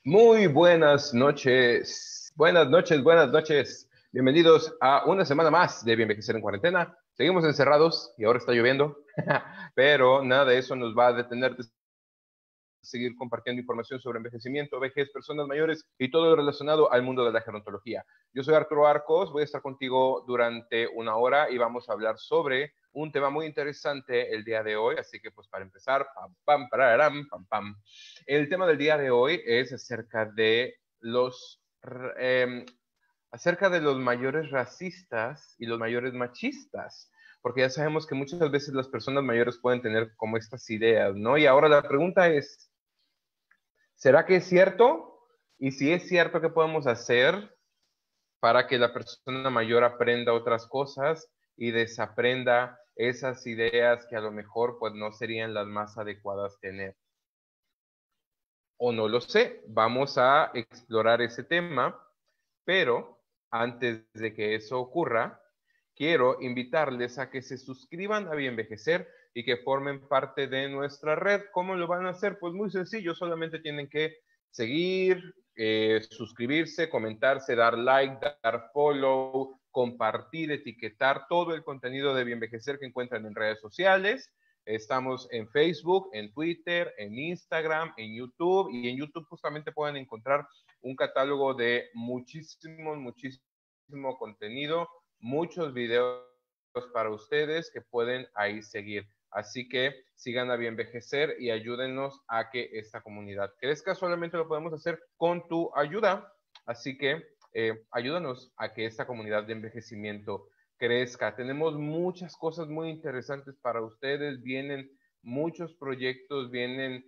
Muy buenas noches. Buenas noches, buenas noches. Bienvenidos a una semana más de Bienvejecer en Cuarentena. Seguimos encerrados y ahora está lloviendo, pero nada de eso nos va a detener de seguir compartiendo información sobre envejecimiento, vejez, personas mayores y todo lo relacionado al mundo de la gerontología. Yo soy Arturo Arcos, voy a estar contigo durante una hora y vamos a hablar sobre un tema muy interesante el día de hoy, así que pues para empezar, pam, pam, pararam, pam, pam. El tema del día de hoy es acerca de los mayores racistas y los mayores machistas, porque ya sabemos que muchas veces las personas mayores pueden tener como estas ideas, ¿no? Y ahora la pregunta es, ¿será que es cierto? Y si es cierto, ¿qué podemos hacer para que la persona mayor aprenda otras cosas y desaprenda esas ideas que a lo mejor pues no serían las más adecuadas tener? O no lo sé, vamos a explorar ese tema, pero antes de que eso ocurra, quiero invitarles a que se suscriban a Bienvejecer y que formen parte de nuestra red. ¿Cómo lo van a hacer? Pues muy sencillo, solamente tienen que seguir, suscribirse, comentarse, dar like, dar follow, compartir, etiquetar todo el contenido de Bienvejecer que encuentran en redes sociales. Estamos en Facebook, en Twitter, en Instagram, en YouTube, y en YouTube justamente pueden encontrar un catálogo de muchísimo contenido, muchos videos para ustedes que pueden ahí seguir. Así que sigan a Bienvejecer y ayúdennos a que esta comunidad crezca. Solamente lo podemos hacer con tu ayuda. Así que ayúdanos a que esta comunidad de envejecimiento crezca. Tenemos muchas cosas muy interesantes para ustedes. Vienen muchos proyectos, vienen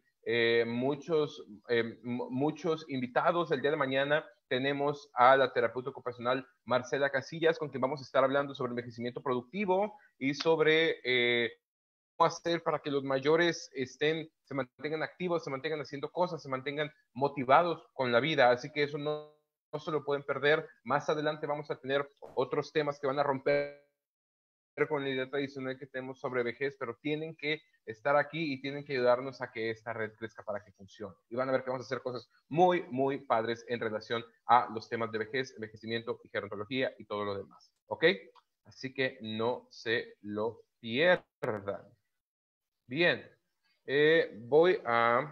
muchos invitados. El día de mañana tenemos a la terapeuta ocupacional Marcela Casillas, con quien vamos a estar hablando sobre envejecimiento productivo y sobre cómo hacer para que los mayores se mantengan activos, se mantengan haciendo cosas, se mantengan motivados con la vida. Así que eso no se lo pueden perder. Más adelante vamos a tener otros temas que van a romper con la idea tradicional que tenemos sobre vejez, pero tienen que estar aquí y tienen que ayudarnos a que esta red crezca para que funcione. Y van a ver que vamos a hacer cosas muy padres en relación a los temas de vejez, envejecimiento y gerontología y todo lo demás. ¿Ok? Así que no se lo pierdan. Bien, voy a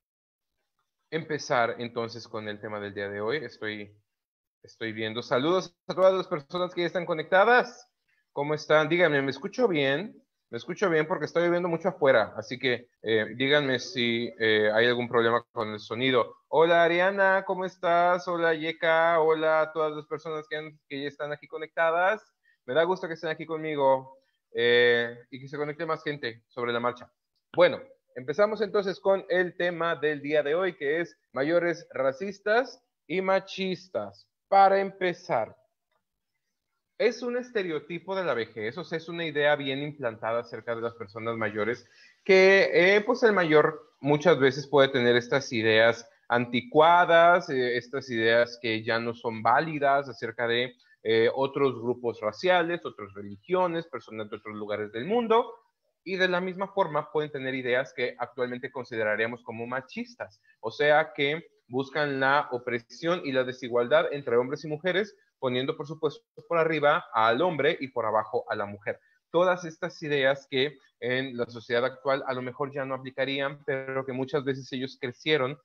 empezar entonces con el tema del día de hoy. Estoy viendo. Saludos a todas las personas que ya están conectadas. ¿Cómo están? Díganme, ¿me escucho bien? Me escucho bien porque estoy viendo mucho afuera, así que díganme si hay algún problema con el sonido. Hola Ariana, ¿cómo estás? Hola Yeka, hola a todas las personas que ya están aquí conectadas. Me da gusto que estén aquí conmigo y que se conecte más gente sobre la marcha. Bueno, empezamos entonces con el tema del día de hoy, que es mayores racistas y machistas. Para empezar, es un estereotipo de la vejez, o sea, es una idea bien implantada acerca de las personas mayores, que pues el mayor muchas veces puede tener estas ideas anticuadas, estas ideas que ya no son válidas acerca de otros grupos raciales, otras religiones, personas de otros lugares del mundo, y de la misma forma pueden tener ideas que actualmente consideraríamos como machistas, o sea, que buscan la opresión y la desigualdad entre hombres y mujeres, poniendo por supuesto por arriba al hombre y por abajo a la mujer. Todas estas ideas que en la sociedad actual a lo mejor ya no aplicarían, pero que muchas veces ellos crecieron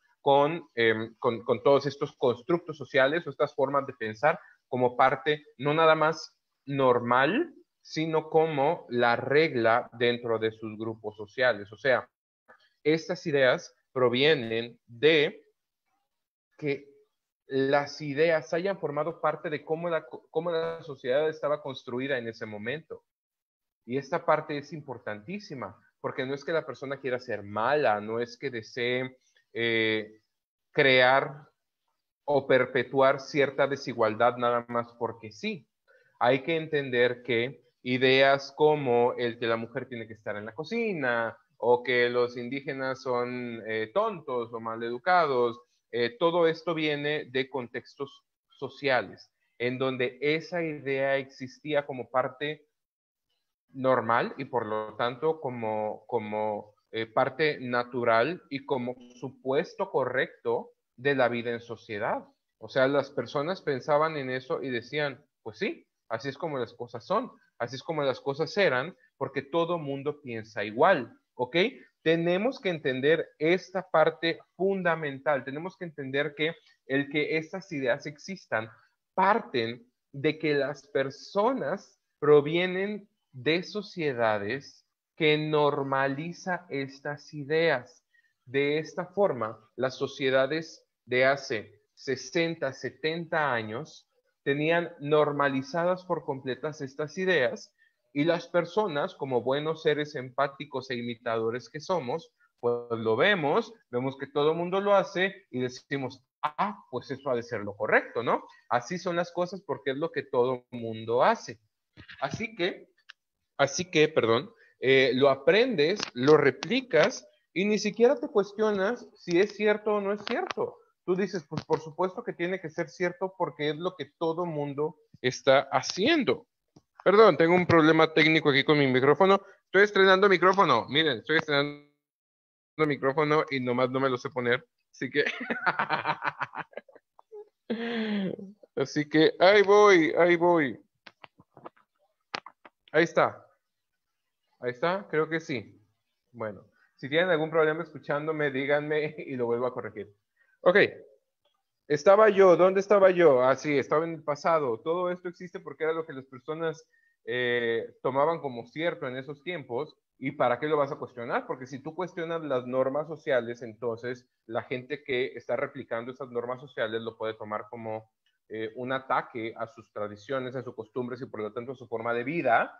con todos estos constructos sociales o estas formas de pensar como parte no nada más normal, sino como la regla dentro de sus grupos sociales. O sea, estas ideas provienen de que las ideas hayan formado parte de cómo la sociedad estaba construida en ese momento. Y esta parte es importantísima, porque no es que la persona quiera ser mala, no es que desee crear o perpetuar cierta desigualdad nada más porque sí. Hay que entender que ideas como el que la mujer tiene que estar en la cocina o que los indígenas son tontos o maleducados, todo esto viene de contextos sociales, en donde esa idea existía como parte normal y por lo tanto como parte natural y como supuesto correcto de la vida en sociedad. O sea, las personas pensaban en eso y decían, pues sí, así es como las cosas son, así es como las cosas eran, porque todo mundo piensa igual, ¿ok? Tenemos que entender esta parte fundamental, tenemos que entender que el que estas ideas existan parten de que las personas provienen de sociedades que normaliza estas ideas. De esta forma, las sociedades de hace 60, 70 años tenían normalizadas por completas estas ideas y las personas, como buenos seres empáticos e imitadores que somos, pues lo vemos, vemos que todo el mundo lo hace y decimos, ah, pues eso ha de ser lo correcto, ¿no? Así son las cosas porque es lo que todo el mundo hace. Perdón, lo aprendes, lo replicas y ni siquiera te cuestionas si es cierto o no es cierto. Tú dices, pues por supuesto que tiene que ser cierto porque es lo que todo mundo está haciendo. Perdón, tengo un problema técnico aquí con mi micrófono. Estoy estrenando micrófono. Miren, estoy estrenando micrófono y nomás no me lo sé poner. Así que... Así que ahí voy, ahí voy. Ahí está. Ahí está, creo que sí. Bueno, si tienen algún problema escuchándome, díganme y lo vuelvo a corregir. Ok, estaba yo, ¿dónde estaba yo? Ah, sí, estaba en el pasado. Todo esto existe porque era lo que las personas tomaban como cierto en esos tiempos. ¿Y para qué lo vas a cuestionar? Porque si tú cuestionas las normas sociales, entonces la gente que está replicando esas normas sociales lo puede tomar como un ataque a sus tradiciones, a sus costumbres y por lo tanto a su forma de vida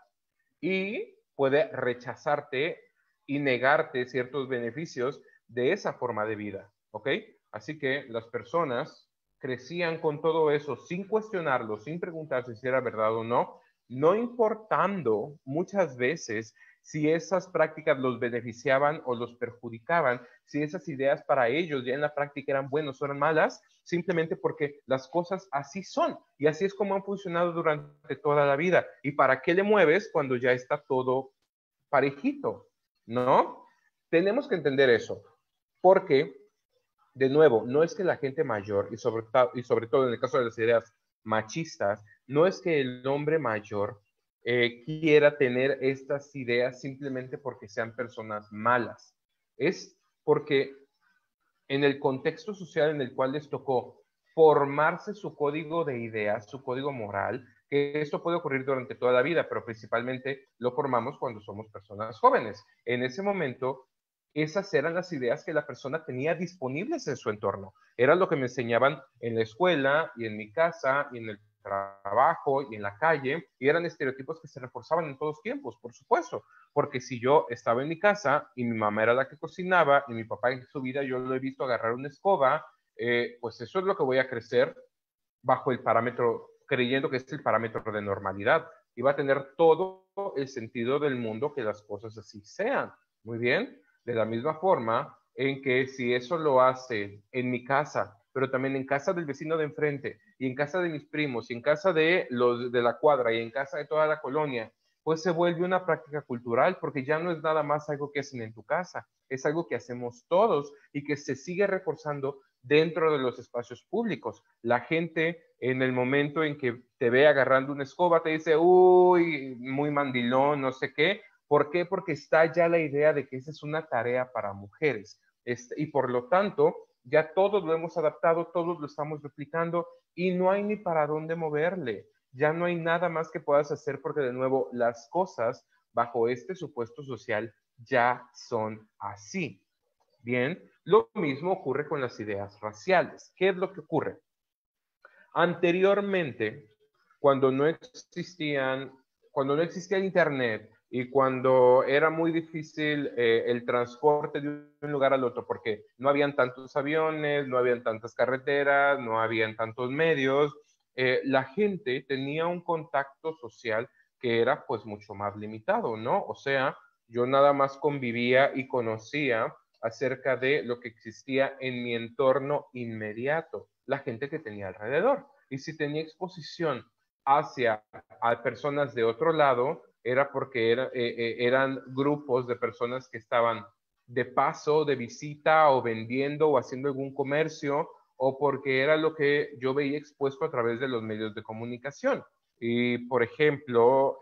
y puede rechazarte y negarte ciertos beneficios de esa forma de vida, ¿ok? Así que las personas crecían con todo eso sin cuestionarlo, sin preguntarse si era verdad o no, no importando muchas veces si esas prácticas los beneficiaban o los perjudicaban, si esas ideas para ellos ya en la práctica eran buenas o eran malas, simplemente porque las cosas así son y así es como han funcionado durante toda la vida. ¿Y para qué le mueves cuando ya está todo parejito? ¿No? Tenemos que entender eso, porque, de nuevo, no es que la gente mayor, y sobre todo en el caso de las ideas machistas, no es que el hombre mayor quiera tener estas ideas simplemente porque sean personas malas. Es porque en el contexto social en el cual les tocó formarse su código de ideas, su código moral, que esto puede ocurrir durante toda la vida, pero principalmente lo formamos cuando somos personas jóvenes. En ese momento, esas eran las ideas que la persona tenía disponibles en su entorno. Era lo que me enseñaban en la escuela y en mi casa y en el trabajo y en la calle, y eran estereotipos que se reforzaban en todos tiempos, por supuesto, porque si yo estaba en mi casa y mi mamá era la que cocinaba y mi papá en su vida yo lo he visto agarrar una escoba, pues eso es lo que voy a crecer bajo el parámetro, creyendo que es el parámetro de normalidad y va a tener todo el sentido del mundo que las cosas así sean. Muy bien, de la misma forma en que si eso lo hace en mi casa, pero también en casa del vecino de enfrente y en casa de mis primos y en casa de los de la cuadra y en casa de toda la colonia, pues se vuelve una práctica cultural porque ya no es nada más algo que hacen en tu casa, es algo que hacemos todos y que se sigue reforzando dentro de los espacios públicos. La gente en el momento en que te ve agarrando una escoba te dice, uy, muy mandilón, no sé qué. ¿Por qué? Porque está ya la idea de que esa es una tarea para mujeres. Y por lo tanto, ya todos lo hemos adaptado, todos lo estamos replicando y no hay ni para dónde moverle. Ya no hay nada más que puedas hacer porque de nuevo las cosas bajo este supuesto social ya son así. Bien, lo mismo ocurre con las ideas raciales. ¿Qué es lo que ocurre? Anteriormente, cuando no existían, cuando no existía el internet y cuando era muy difícil el transporte de un lugar al otro, porque no habían tantos aviones, no habían tantas carreteras, no habían tantos medios, la gente tenía un contacto social que era pues mucho más limitado, ¿no? O sea, yo nada más convivía y conocía acerca de lo que existía en mi entorno inmediato, la gente que tenía alrededor. Y si tenía exposición hacia a personas de otro lado, era porque eran grupos de personas que estaban de paso, de visita o vendiendo o haciendo algún comercio o porque era lo que yo veía expuesto a través de los medios de comunicación. Y, por ejemplo,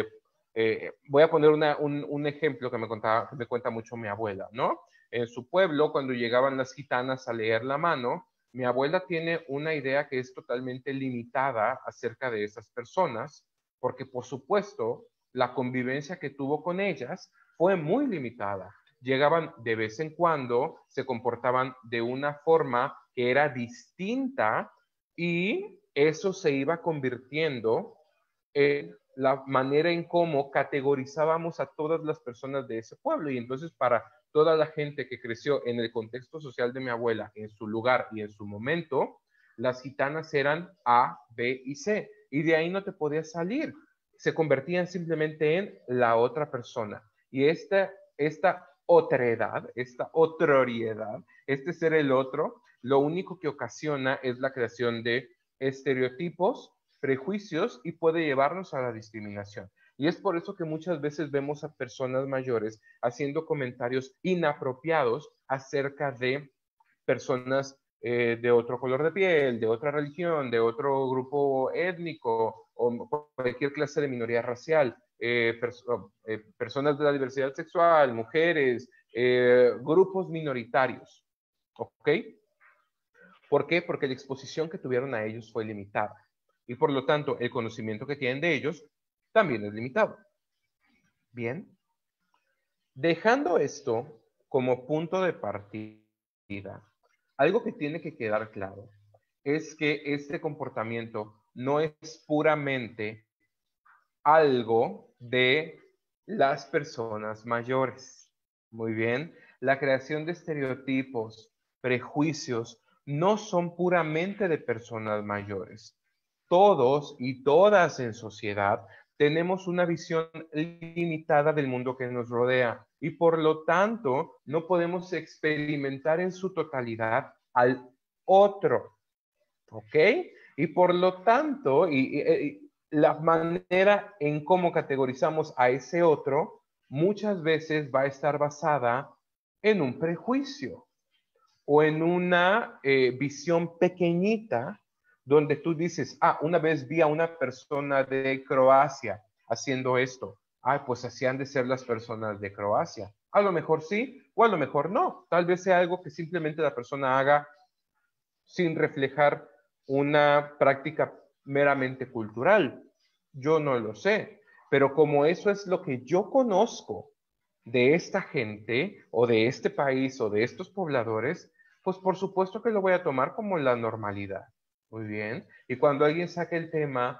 voy a poner un ejemplo que me cuenta mucho mi abuela, ¿no? En su pueblo, cuando llegaban las gitanas a leer la mano, mi abuela tiene una idea que es totalmente limitada acerca de esas personas, porque por supuesto, la convivencia que tuvo con ellas fue muy limitada. Llegaban de vez en cuando, se comportaban de una forma que era distinta y eso se iba convirtiendo en la manera en cómo categorizábamos a todas las personas de ese pueblo. Y entonces para toda la gente que creció en el contexto social de mi abuela, en su lugar y en su momento, las gitanas eran A, B y C. Y de ahí no te podías salir. Se convertían simplemente en la otra persona. Y esta otredad, esta otroriedad, este ser el otro, lo único que ocasiona es la creación de estereotipos, prejuicios y puede llevarnos a la discriminación. Y es por eso que muchas veces vemos a personas mayores haciendo comentarios inapropiados acerca de personas de otro color de piel, de otra religión, de otro grupo étnico o cualquier clase de minoría racial, personas de la diversidad sexual, mujeres, grupos minoritarios. ¿Ok? ¿Por qué? Porque la exposición que tuvieron a ellos fue limitada y por lo tanto el conocimiento que tienen de ellos también es limitado. Bien, dejando esto como punto de partida, algo que tiene que quedar claro es que este comportamiento no es puramente algo de las personas mayores. Muy bien, la creación de estereotipos, prejuicios, no son puramente de personas mayores. Todos y todas en sociedad tenemos una visión limitada del mundo que nos rodea y por lo tanto no podemos experimentar en su totalidad al otro. ¿Ok? Y por lo tanto, la manera en cómo categorizamos a ese otro muchas veces va a estar basada en un prejuicio o en una visión pequeñita donde tú dices, ah, una vez vi a una persona de Croacia haciendo esto. Ah, pues así han de ser las personas de Croacia. A lo mejor sí o a lo mejor no. Tal vez sea algo que simplemente la persona haga sin reflejar una práctica meramente cultural. Yo no lo sé, pero como eso es lo que yo conozco de esta gente o de este país o de estos pobladores, pues por supuesto que lo voy a tomar como la normalidad. Muy bien. Y cuando alguien saque el tema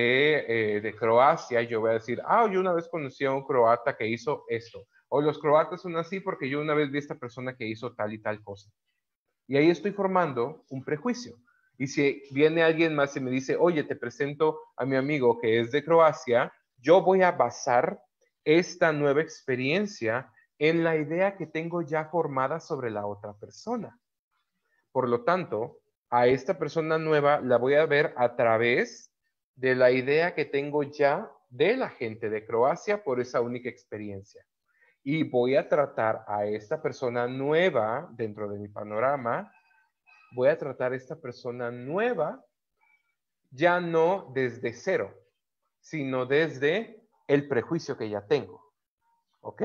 de Croacia, yo voy a decir, ah, yo una vez conocí a un croata que hizo esto. O los croatas son así porque yo una vez vi a esta persona que hizo tal y tal cosa. Y ahí estoy formando un prejuicio. Y si viene alguien más y me dice, oye, te presento a mi amigo que es de Croacia, yo voy a basar esta nueva experiencia en la idea que tengo ya formada sobre la otra persona. Por lo tanto, a esta persona nueva la voy a ver a través de la idea que tengo ya de la gente de Croacia por esa única experiencia. Y voy a tratar a esta persona nueva dentro de mi panorama, voy a tratar a esta persona nueva ya no desde cero, sino desde el prejuicio que ya tengo. ¿Ok?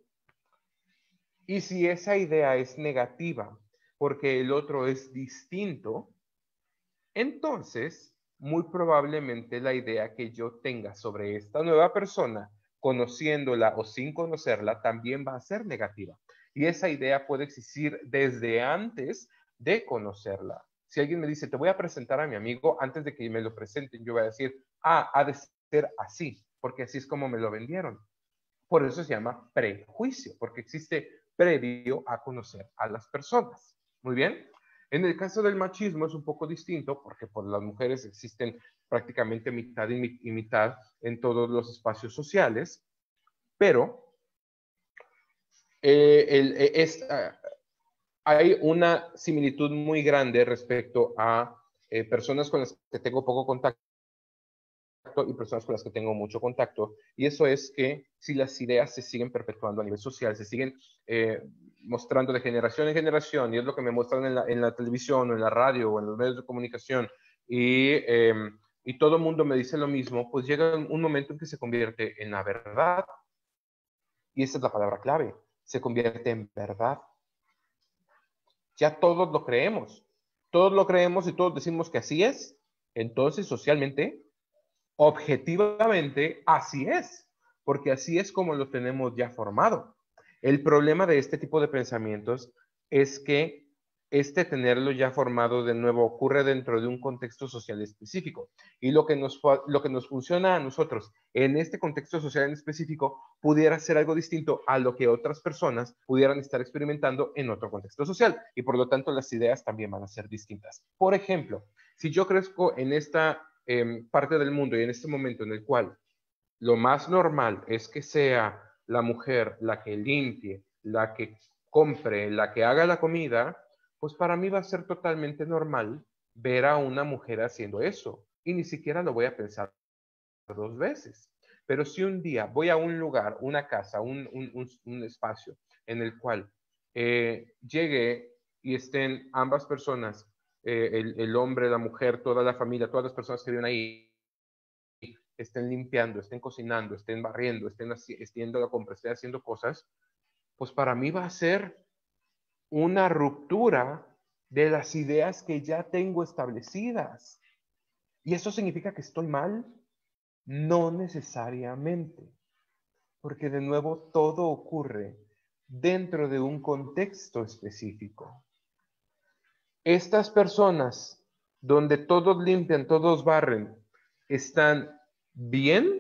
Y si esa idea es negativa porque el otro es distinto, entonces muy probablemente la idea que yo tenga sobre esta nueva persona, conociéndola o sin conocerla, también va a ser negativa. Y esa idea puede existir desde antes de conocerla. Si alguien me dice, te voy a presentar a mi amigo, antes de que me lo presenten, yo voy a decir, ah, ha de ser así, porque así es como me lo vendieron. Por eso se llama prejuicio, porque existe previo a conocer a las personas. Muy bien. En el caso del machismo es un poco distinto porque por las mujeres existen prácticamente mitad y mitad en todos los espacios sociales, pero hay una similitud muy grande respecto a personas con las que tengo poco contacto y personas con las que tengo mucho contacto, y eso es que si las ideas se siguen perpetuando a nivel social, se siguen mostrando de generación en generación, y es lo que me muestran en la televisión, o en la radio, o en los medios de comunicación, y todo el mundo me dice lo mismo, pues llega un momento en que se convierte en la verdad, y esa es la palabra clave, se convierte en verdad. Ya todos lo creemos y todos decimos que así es, entonces socialmente, objetivamente, así es, porque así es como lo tenemos ya formado. El problema de este tipo de pensamientos es que tenerlo ya formado de nuevo ocurre dentro de un contexto social específico. Y lo que nos funciona a nosotros en este contexto social en específico pudiera ser algo distinto a lo que otras personas pudieran estar experimentando en otro contexto social. Y por lo tanto las ideas también van a ser distintas. Por ejemplo, si yo crezco en esta parte del mundo y en este momento en el cual lo más normal es que sea la mujer la que limpie, la que compre, la que haga la comida, pues para mí va a ser totalmente normal ver a una mujer haciendo eso. Y ni siquiera lo voy a pensar dos veces. Pero si un día voy a un lugar, una casa, un espacio en el cual llegue y estén ambas personas, el hombre, la mujer, toda la familia, todas las personas que viven ahí, estén limpiando, estén cocinando, estén barriendo, estén haciendo la compra, estén haciendo cosas, pues para mí va a ser una ruptura de las ideas que ya tengo establecidas. ¿Y eso significa que estoy mal? No necesariamente, porque de nuevo todo ocurre dentro de un contexto específico. Estas personas donde todos limpian, todos barren, ¿están bien?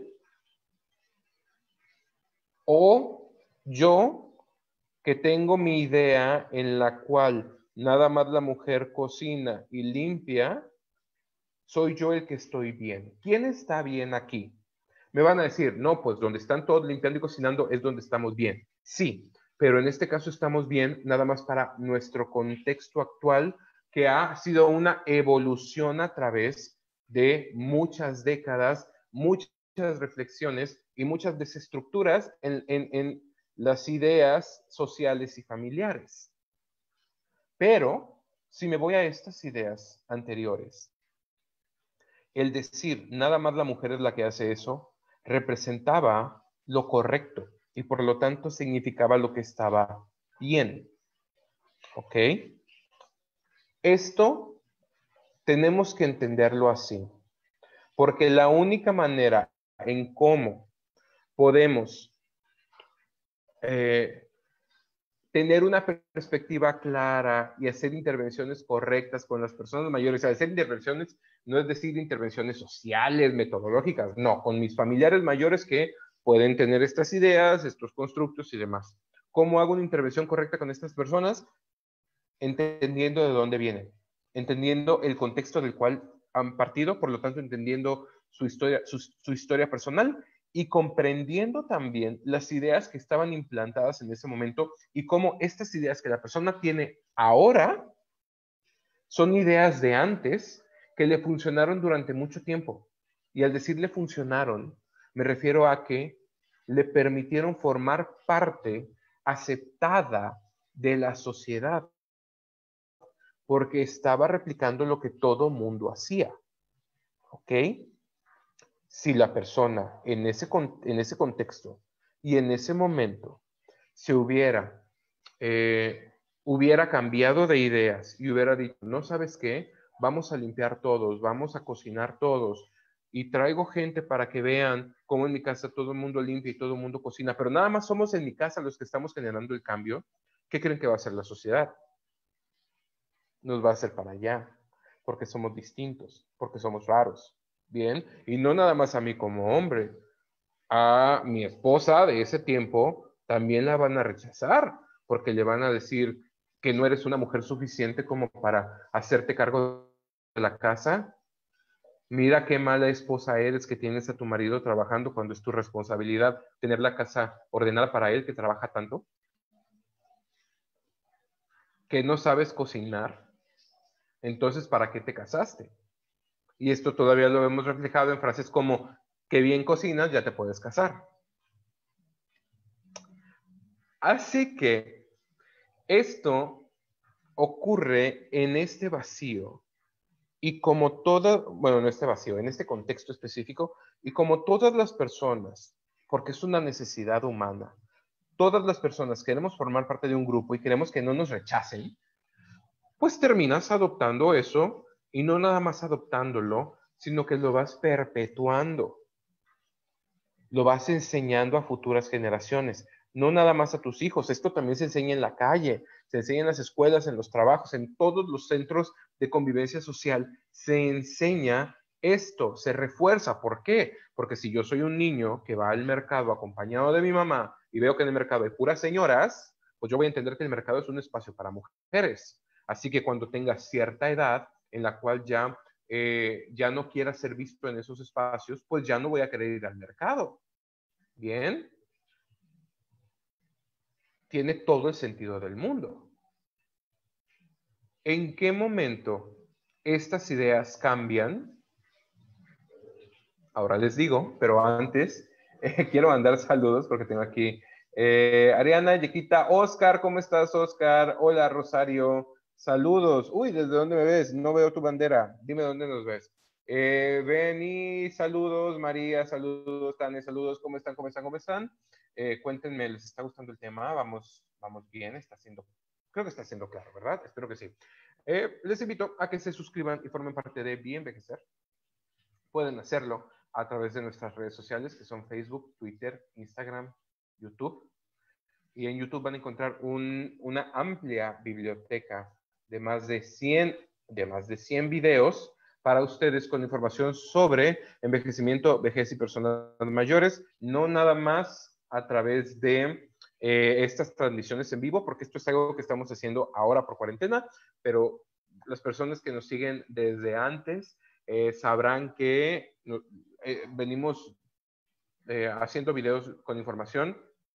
¿O yo, que tengo mi idea en la cual nada más la mujer cocina y limpia, soy yo el que estoy bien? ¿Quién está bien aquí? Me van a decir, no, pues donde están todos limpiando y cocinando es donde estamos bien. Sí, pero en este caso estamos bien nada más para nuestro contexto actual, que ha sido una evolución a través de muchas décadas, muchas reflexiones y muchas desestructuras en las ideas sociales y familiares. Pero si me voy a estas ideas anteriores, el decir nada más la mujer es la que hace eso representaba lo correcto y por lo tanto significaba lo que estaba bien. ¿Ok? Esto tenemos que entenderlo así, porque la única manera en cómo podemos tener una perspectiva clara y hacer intervenciones correctas con las personas mayores. Hacer intervenciones no es decir intervenciones sociales, metodológicas, no, con mis familiares mayores que pueden tener estas ideas, estos constructos y demás. ¿Cómo hago una intervención correcta con estas personas? Entendiendo de dónde vienen, entendiendo el contexto del cual han partido, por lo tanto entendiendo su historia personal y comprendiendo también las ideas que estaban implantadas en ese momento y cómo estas ideas que la persona tiene ahora son ideas de antes que le funcionaron durante mucho tiempo. Y al decirle funcionaron, me refiero a que le permitieron formar parte aceptada de la sociedad porque estaba replicando lo que todo mundo hacía. ¿Ok? Si la persona en ese contexto y en ese momento se hubiera cambiado de ideas y hubiera dicho, no sabes qué, vamos a limpiar todos, vamos a cocinar todos y traigo gente para que vean cómo en mi casa todo el mundo limpia y todo el mundo cocina, pero nada más somos en mi casa los que estamos generando el cambio, ¿qué creen que va a hacer la sociedad? Nos va a hacer para allá, porque somos distintos, porque somos raros, ¿bien? Y no nada más a mí como hombre, a mi esposa de ese tiempo también la van a rechazar, porque le van a decir que no eres una mujer suficiente como para hacerte cargo de la casa. Mira qué mala esposa eres que tienes a tu marido trabajando cuando es tu responsabilidad tener la casa ordenada para él que trabaja tanto, que no sabes cocinar. Entonces, ¿para qué te casaste? Y esto todavía lo vemos reflejado en frases como, qué bien cocinas, ya te puedes casar. Así que esto ocurre en este vacío. Y como bueno, en este vacío, en este contexto específico, y como todas las personas, porque es una necesidad humana, todas las personas queremos formar parte de un grupo y queremos que no nos rechacen, pues terminas adoptando eso y no nada más adoptándolo, sino que lo vas perpetuando, lo vas enseñando a futuras generaciones, no nada más a tus hijos, esto también se enseña en la calle, se enseña en las escuelas, en los trabajos, en todos los centros de convivencia social, se enseña esto, se refuerza. ¿Por qué? Porque si yo soy un niño que va al mercado acompañado de mi mamá y veo que en el mercado hay puras señoras, pues yo voy a entender que el mercado es un espacio para mujeres. Así que cuando tenga cierta edad en la cual ya no quiera ser visto en esos espacios, pues ya no voy a querer ir al mercado. Bien, tiene todo el sentido del mundo. ¿En qué momento estas ideas cambian? Ahora les digo, pero antes quiero mandar saludos porque tengo aquí Ariana, Yequita, Oscar, ¿cómo estás, Oscar? Hola, Rosario, saludos. Uy, ¿desde dónde me ves? No veo tu bandera. Dime dónde nos ves. Beni, saludos. María, saludos. Tania, saludos. ¿Cómo están? ¿Cómo están? ¿Cómo están? Cuéntenme, ¿les está gustando el tema? Vamos bien, creo que está siendo claro, ¿verdad? Espero que sí. Les invito a que se suscriban y formen parte de Bien Envejecer. Pueden hacerlo a través de nuestras redes sociales, que son Facebook, Twitter, Instagram, YouTube. Y en YouTube van a encontrar una amplia biblioteca de más de 100 videos para ustedes con información sobre envejecimiento, vejez y personas mayores, no nada más a través de estas transmisiones en vivo, porque esto es algo que estamos haciendo ahora por cuarentena, pero las personas que nos siguen desde antes sabrán que venimos haciendo videos con información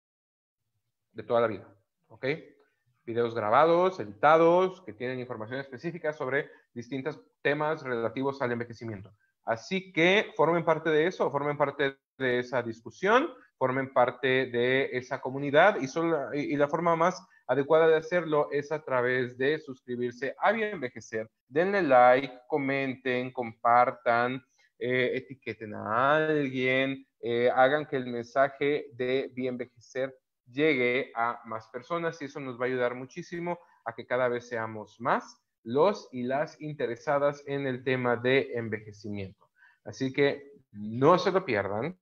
de toda la vida, ¿ok? Videos grabados, editados, que tienen información específica sobre distintos temas relativos al envejecimiento. Así que formen parte de eso, formen parte de esa discusión, formen parte de esa comunidad y la forma más adecuada de hacerlo es a través de suscribirse a Bien Envejecer. Denle like, comenten, compartan, etiqueten a alguien, hagan que el mensaje de Bien Envejecer llegue a más personas y eso nos va a ayudar muchísimo a que cada vez seamos más los y las interesadas en el tema de envejecimiento. Así que no se lo pierdan,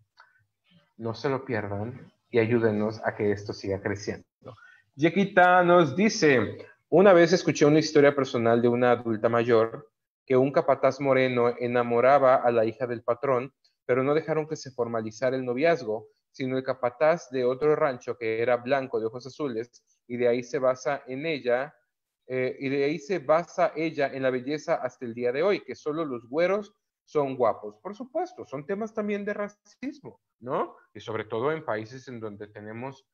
no se lo pierdan y ayúdenos a que esto siga creciendo. Yequita nos dice, una vez escuché una historia personal de una adulta mayor que un capataz moreno enamoraba a la hija del patrón, pero no dejaron que se formalizara el noviazgo, sino el capataz de otro rancho que era blanco de ojos azules, y de ahí se basa ella en la belleza hasta el día de hoy, que solo los güeros son guapos. Por supuesto, son temas también de racismo, ¿no? Y sobre todo en países en donde tenemos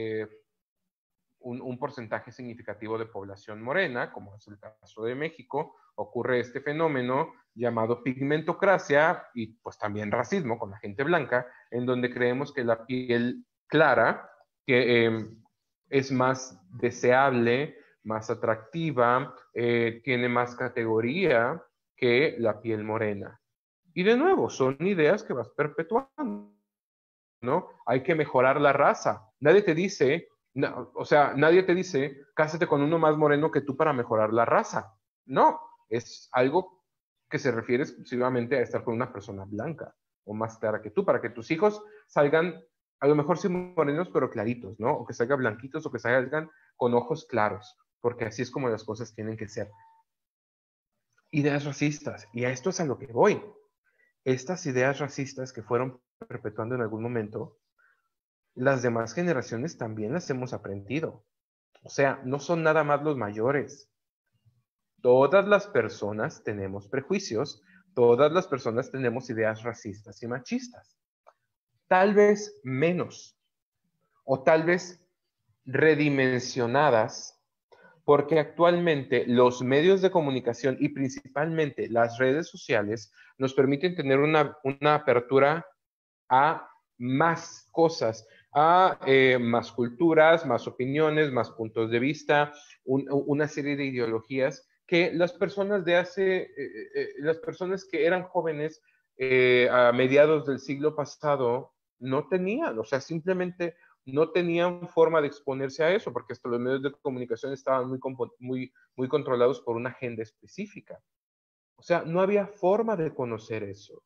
un porcentaje significativo de población morena, como es el caso de México, ocurre este fenómeno llamado pigmentocracia y pues también racismo con la gente blanca, en donde creemos que la piel clara que es más deseable, más atractiva, tiene más categoría que la piel morena. Y de nuevo, son ideas que vas perpetuando, ¿no? Hay que mejorar la raza. Nadie te dice, no, o sea, nadie te dice, cásate con uno más moreno que tú para mejorar la raza. No, es algo que se refiere exclusivamente a estar con una persona blanca o más clara que tú, para que tus hijos salgan, a lo mejor sí morenos, pero claritos, ¿no? O que salgan blanquitos o que salgan con ojos claros, porque así es como las cosas tienen que ser. Ideas racistas, y a esto es a lo que voy. Estas ideas racistas que fueron perpetuando en algún momento, las demás generaciones también las hemos aprendido. O sea, no son nada más los mayores. Todas las personas tenemos prejuicios, todas las personas tenemos ideas racistas y machistas. Tal vez menos, o tal vez redimensionadas, Porque actualmente los medios de comunicación y principalmente las redes sociales nos permiten tener una apertura a más cosas, a más culturas, más opiniones, más puntos de vista, una serie de ideologías que las personas las personas que eran jóvenes a mediados del siglo pasado no tenían, o sea, simplemente no tenían forma de exponerse a eso, porque hasta los medios de comunicación estaban muy controlados por una agenda específica. O sea, no había forma de conocer eso.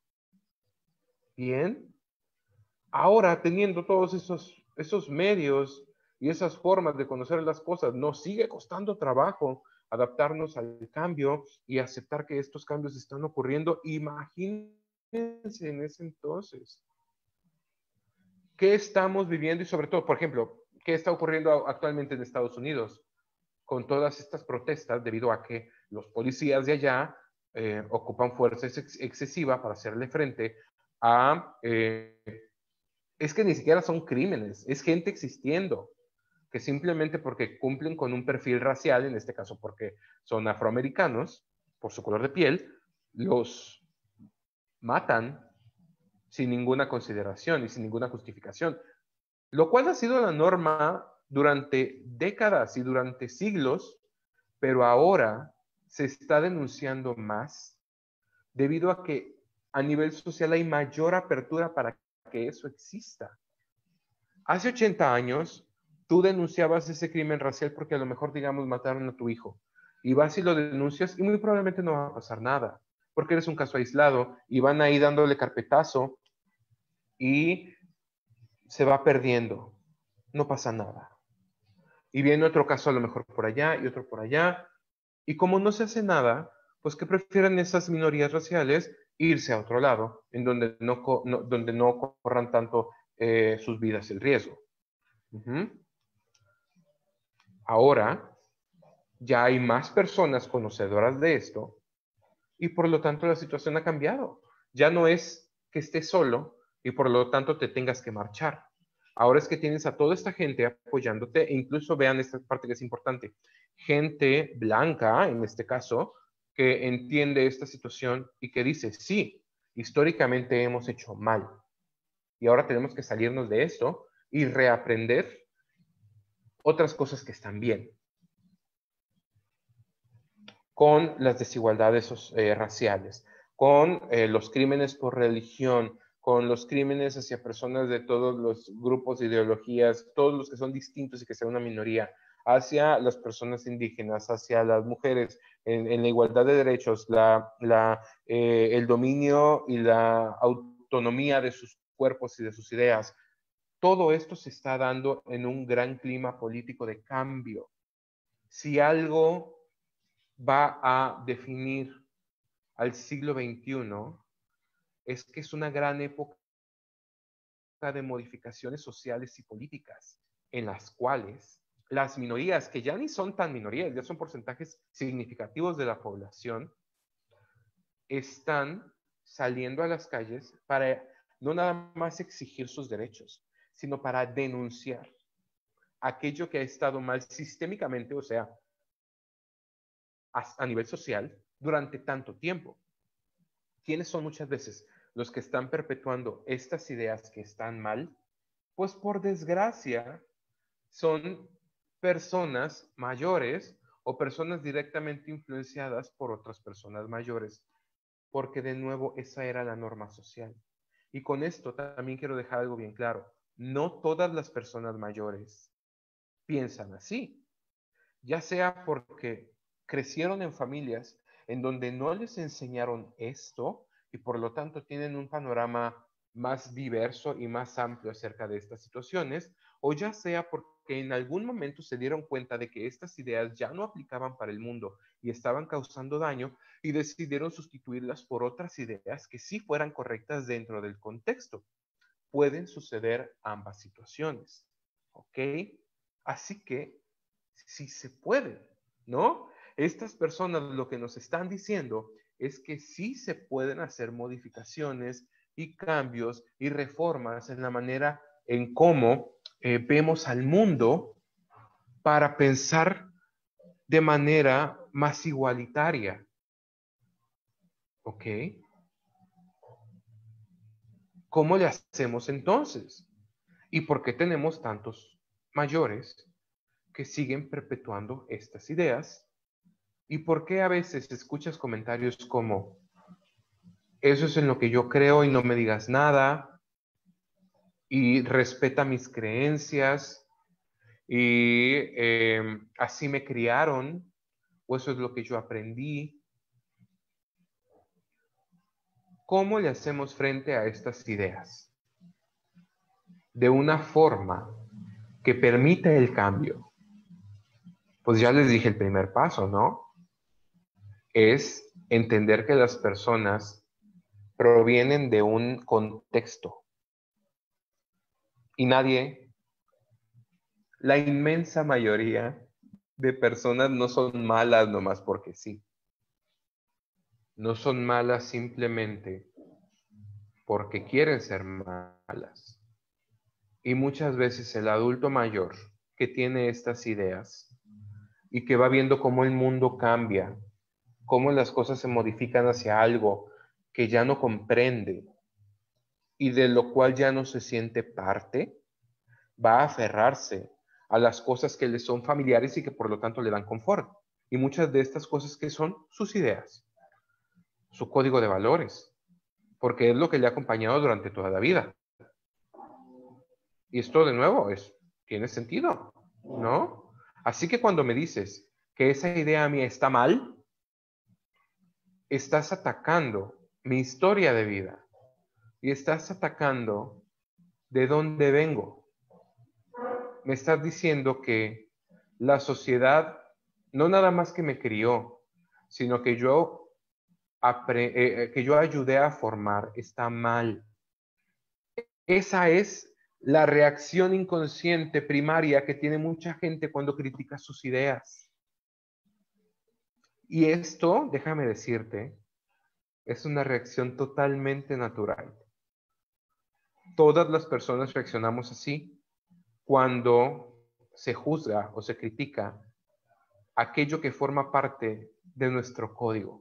Bien, ahora teniendo todos esos medios y esas formas de conocer las cosas, nos sigue costando trabajo adaptarnos al cambio y aceptar que estos cambios están ocurriendo. Imagínense en ese entonces, ¿qué estamos viviendo? Y sobre todo, por ejemplo, ¿qué está ocurriendo actualmente en Estados Unidos con todas estas protestas debido a que los policías de allá ocupan fuerza excesiva para hacerle frente a es que ni siquiera son crímenes, es gente existiendo, que simplemente porque cumplen con un perfil racial, en este caso porque son afroamericanos, por su color de piel, los matan sin ninguna consideración y sin ninguna justificación, lo cual ha sido la norma durante décadas y durante siglos, pero ahora se está denunciando más debido a que a nivel social hay mayor apertura para que eso exista. Hace 80 años, tú denunciabas ese crimen racial porque a lo mejor, digamos, mataron a tu hijo. Y vas y lo denuncias y muy probablemente no va a pasar nada, porque eres un caso aislado y van ahí dándole carpetazo y se va perdiendo. No pasa nada. Y viene otro caso a lo mejor por allá y otro por allá. Y como no se hace nada, pues que prefieren esas minorías raciales irse a otro lado, en donde no corran tanto sus vidas el riesgo. Uh-huh. Ahora ya hay más personas conocedoras de esto y por lo tanto la situación ha cambiado. Ya no es que estés solo y por lo tanto te tengas que marchar. Ahora es que tienes a toda esta gente apoyándote e incluso vean esta parte que es importante. Gente blanca, en este caso, que entiende esta situación y que dice, sí, históricamente hemos hecho mal y ahora tenemos que salirnos de esto y reaprender otras cosas que están bien, con las desigualdades raciales, con los crímenes por religión, con los crímenes hacia personas de todos los grupos, ideologías, todos los que son distintos y que sean una minoría, hacia las personas indígenas, hacia las mujeres, en la igualdad de derechos, el dominio y la autonomía de sus cuerpos y de sus ideas. Todo esto se está dando en un gran clima político de cambio. Si algo va a definir al siglo XXI es que es una gran época de modificaciones sociales y políticas en las cuales las minorías, que ya ni son tan minorías, ya son porcentajes significativos de la población, están saliendo a las calles para no nada más exigir sus derechos, sino para denunciar aquello que ha estado mal sistémicamente, o sea, a nivel social, durante tanto tiempo. ¿Quiénes son muchas veces los que están perpetuando estas ideas que están mal? Pues por desgracia son personas mayores o personas directamente influenciadas por otras personas mayores, porque de nuevo esa era la norma social. Y con esto también quiero dejar algo bien claro. No todas las personas mayores piensan así, ya sea porque crecieron en familias en donde no les enseñaron esto y por lo tanto tienen un panorama más diverso y más amplio acerca de estas situaciones, o ya sea porque en algún momento se dieron cuenta de que estas ideas ya no aplicaban para el mundo y estaban causando daño y decidieron sustituirlas por otras ideas que sí fueran correctas dentro del contexto. Pueden suceder ambas situaciones, ¿ok? Así que sí se puede, ¿no? Estas personas lo que nos están diciendo es que sí se pueden hacer modificaciones y cambios y reformas en la manera en cómo vemos al mundo para pensar de manera más igualitaria. ¿Ok? ¿Cómo le hacemos entonces? ¿Y por qué tenemos tantos mayores que siguen perpetuando estas ideas? ¿Y por qué a veces escuchas comentarios como, eso es en lo que yo creo y no me digas nada, y respeta mis creencias, y así me criaron, o eso es lo que yo aprendí? ¿Cómo le hacemos frente a estas ideas? De una forma que permita el cambio. Pues ya les dije el primer paso, ¿no? Es entender que las personas provienen de un contexto y nadie, la inmensa mayoría de personas no son malas nomás porque sí. No son malas simplemente porque quieren ser malas. Y muchas veces el adulto mayor que tiene estas ideas y que va viendo cómo el mundo cambia, cómo las cosas se modifican hacia algo que ya no comprende y de lo cual ya no se siente parte, va a aferrarse a las cosas que le son familiares y que por lo tanto le dan confort. Y muchas de estas cosas que son sus ideas, su código de valores, porque es lo que le ha acompañado durante toda la vida. Y esto de nuevo tiene sentido, ¿no? Así que cuando me dices que esa idea mía está mal, estás atacando mi historia de vida y estás atacando de dónde vengo. Me estás diciendo que la sociedad no nada más que me crió, sino que que yo ayudé a formar está mal. Esa es la reacción inconsciente primaria que tiene mucha gente cuando critica sus ideas. Y esto, déjame decirte, es una reacción totalmente natural. Todas las personas reaccionamos así cuando se juzga o se critica aquello que forma parte de nuestro código.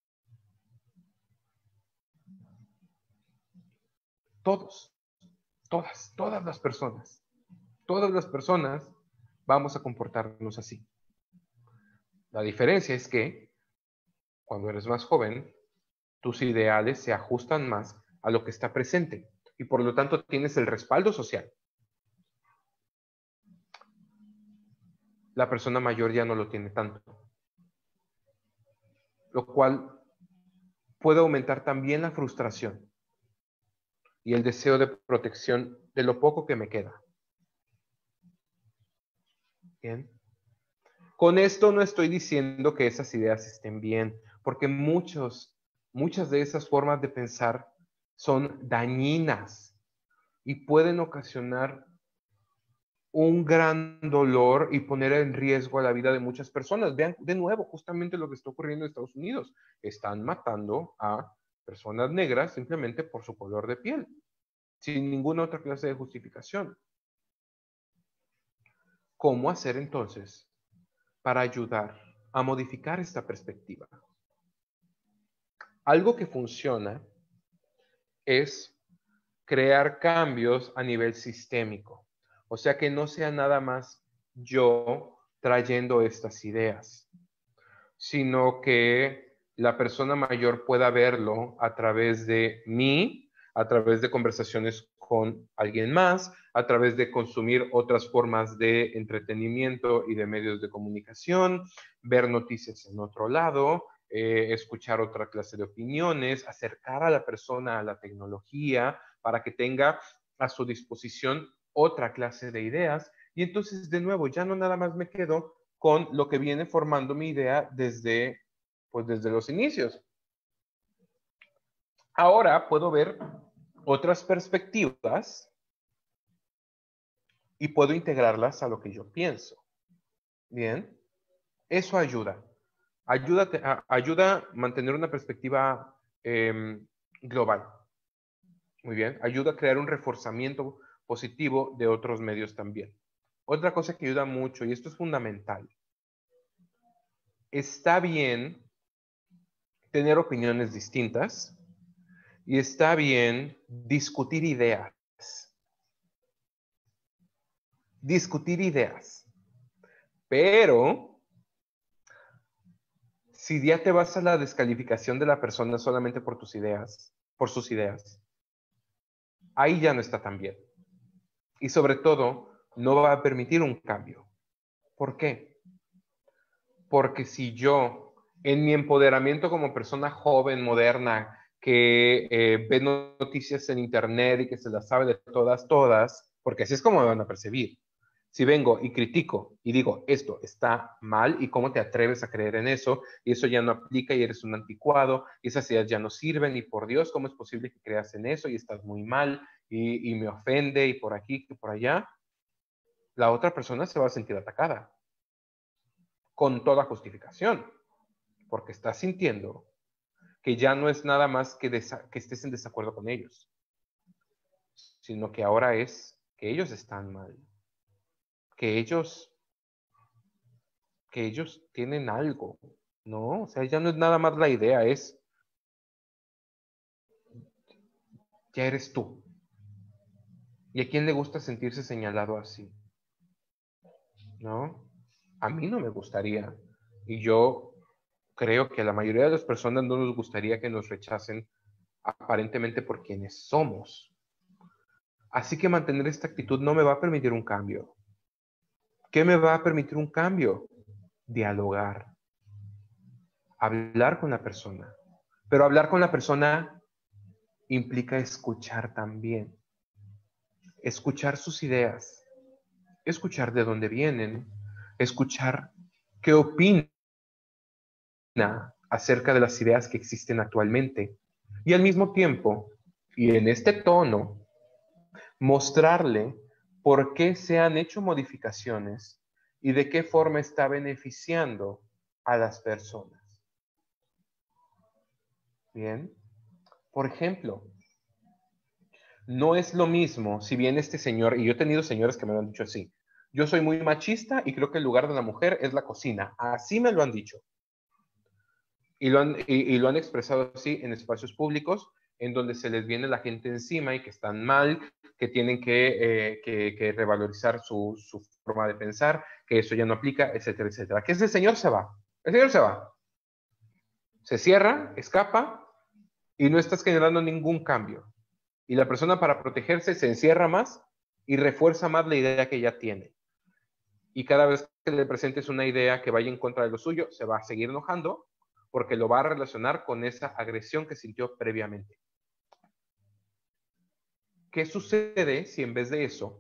Todos, todas las personas vamos a comportarnos así. La diferencia es que cuando eres más joven, tus ideales se ajustan más a lo que está presente y por lo tanto tienes el respaldo social. La persona mayor ya no lo tiene tanto, lo cual puede aumentar también la frustración y el deseo de protección de lo poco que me queda. Bien. Con esto no estoy diciendo que esas ideas estén bien, porque muchas de esas formas de pensar son dañinas y pueden ocasionar un gran dolor y poner en riesgo a la vida de muchas personas. Vean de nuevo justamente lo que está ocurriendo en Estados Unidos. Están matando a personas negras simplemente por su color de piel, sin ninguna otra clase de justificación. ¿Cómo hacer entonces para ayudar a modificar esta perspectiva? Algo que funciona es crear cambios a nivel sistémico. O sea, que no sea nada más yo trayendo estas ideas, sino que la persona mayor pueda verlo a través de mí, a través de conversaciones con alguien más, a través de consumir otras formas de entretenimiento y de medios de comunicación, ver noticias en otro lado, escuchar otra clase de opiniones, acercar a la persona a la tecnología para que tenga a su disposición otra clase de ideas. Y entonces, de nuevo, ya no nada más me quedo con lo que viene formando mi idea desde los inicios. Ahora puedo ver otras perspectivas y puedo integrarlas a lo que yo pienso. Bien, eso ayuda. Ayuda a mantener una perspectiva global. Muy bien, ayuda a crear un reforzamiento positivo de otros medios también. Otra cosa que ayuda mucho, y esto es fundamental, está bien tener opiniones distintas y está bien discutir ideas. Discutir ideas. Pero si ya te vas a la descalificación de la persona solamente por tus ideas, por sus ideas, ahí ya no está tan bien. Y sobre todo, no va a permitir un cambio. ¿Por qué? Porque si yo, en mi empoderamiento como persona joven, moderna, que ve noticias en internet y que se las sabe de todas, porque así es como me van a percibir. Si vengo y critico y digo, esto está mal y cómo te atreves a creer en eso, y eso ya no aplica y eres un anticuado, y esas ideas ya no sirven, y por Dios, ¿cómo es posible que creas en eso y estás muy mal y me ofende y por aquí y por allá? La otra persona se va a sentir atacada con toda justificación, porque está sintiendo que ya no es nada más que estés en desacuerdo con ellos, sino que ahora es que ellos están mal, que ellos tienen algo, ¿no? O sea, ya no es nada más la idea, ya eres tú. ¿Y a quién le gusta sentirse señalado así? ¿No? A mí no me gustaría. Y yo creo que a la mayoría de las personas no nos gustaría que nos rechacen aparentemente por quienes somos. Así que mantener esta actitud no me va a permitir un cambio. ¿Qué me va a permitir un cambio? Dialogar, hablar con la persona. Pero hablar con la persona implica escuchar también. Escuchar sus ideas, escuchar de dónde vienen, escuchar qué opina acerca de las ideas que existen actualmente. Y al mismo tiempo, y en este tono, mostrarle por qué se han hecho modificaciones y de qué forma está beneficiando a las personas. Bien, por ejemplo, no es lo mismo si bien este señor, y yo he tenido señores que me lo han dicho así, yo soy muy machista y creo que el lugar de la mujer es la cocina, así me lo han dicho. Y lo han expresado así en espacios públicos, en donde se les viene la gente encima y que están mal, que tienen que revalorizar su forma de pensar, que eso ya no aplica, etcétera, etcétera. Que ese señor se va. El señor se va. Se cierra, escapa y no estás generando ningún cambio. Y la persona para protegerse se encierra más y refuerza más la idea que ya tiene. Y cada vez que le presentes una idea que vaya en contra de lo suyo, se va a seguir enojando porque lo va a relacionar con esa agresión que sintió previamente. ¿Qué sucede si en vez de eso,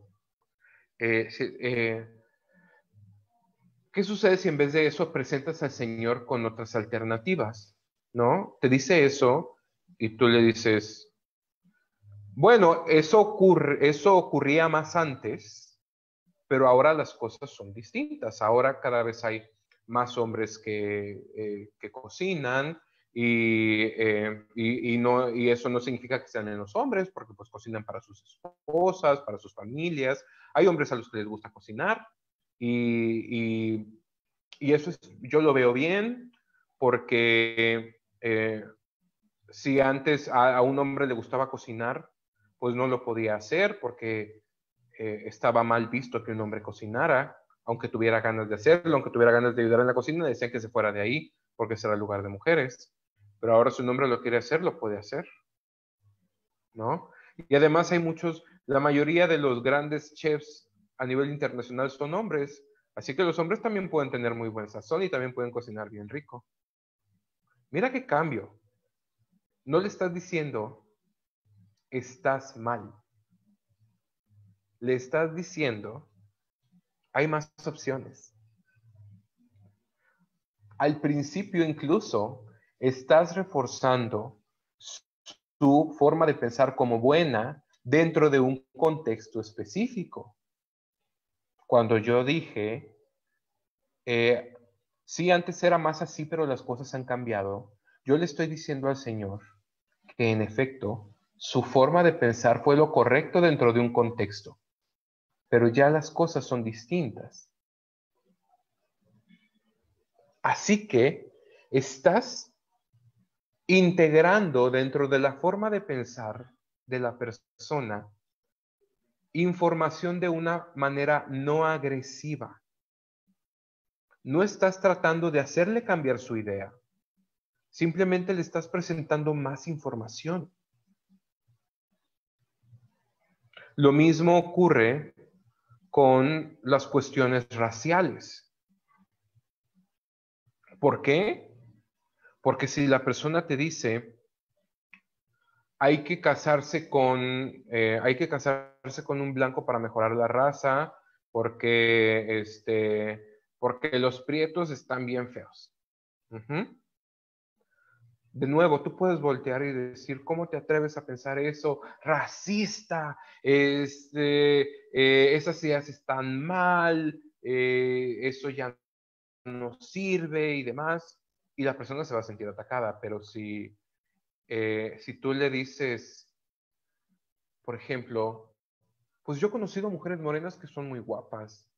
qué sucede si en vez de eso presentas al Señor con otras alternativas? ¿No? Te dice eso y tú le dices, bueno, eso ocurría más antes, pero ahora las cosas son distintas. Ahora cada vez hay más hombres que cocinan y eso no significa que sean menos hombres, porque pues cocinan para sus esposas, para sus familias. Hay hombres a los que les gusta cocinar y, y eso yo lo veo bien porque si antes a un hombre le gustaba cocinar, pues no lo podía hacer porque estaba mal visto que un hombre cocinara, aunque tuviera ganas de hacerlo, aunque tuviera ganas de ayudar en la cocina, decían que se fuera de ahí porque ese era el lugar de mujeres. Pero ahora si un hombre lo quiere hacer, lo puede hacer, ¿no? Y además hay la mayoría de los grandes chefs a nivel internacional son hombres, así que los hombres también pueden tener muy buen sazón y también pueden cocinar bien rico. Mira qué cambio. No le estás diciendo, estás mal. Le estás diciendo, hay más opciones. Al principio incluso estás reforzando su forma de pensar como buena dentro de un contexto específico. Cuando yo dije, sí, antes era más así, pero las cosas han cambiado, yo le estoy diciendo al Señor que en efecto su forma de pensar fue lo correcto dentro de un contexto, pero ya las cosas son distintas. Así que estás integrando dentro de la forma de pensar de la persona información de una manera no agresiva. No estás tratando de hacerle cambiar su idea. Simplemente le estás presentando más información. Lo mismo ocurre con las cuestiones raciales. ¿Por qué? Porque si la persona te dice, hay que casarse con un blanco para mejorar la raza, porque los prietos están bien feos. De nuevo, tú puedes voltear y decir, ¿cómo te atreves a pensar eso? Racista, esas ideas están mal, eso ya no sirve y demás. Y la persona se va a sentir atacada, pero si tú le dices, por ejemplo, pues yo he conocido mujeres morenas que son muy guapas